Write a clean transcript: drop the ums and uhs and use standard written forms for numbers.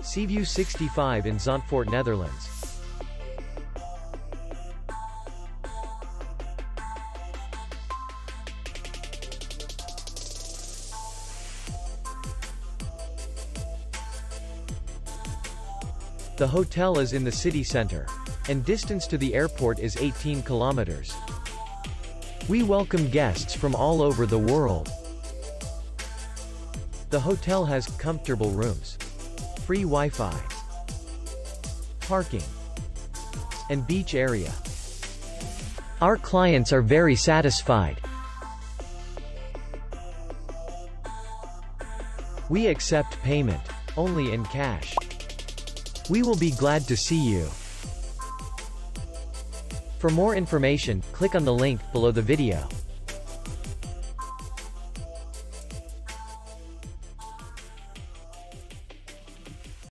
Seaview 65 in Zandvoort, Netherlands. The hotel is in the city center, and distance to the airport is 18 kilometers. We welcome guests from all over the world. The hotel has comfortable rooms, free Wi-Fi, parking, and beach area. Our clients are very satisfied. We accept payment only in cash. We will be glad to see you. For more information, click on the link below the video.